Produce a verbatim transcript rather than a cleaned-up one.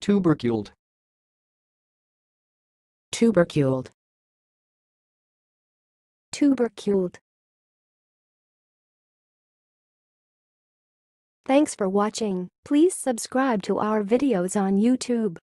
tuberculed, tuberculed, tuberculed. Thanks for watching. Please subscribe to our videos on YouTube.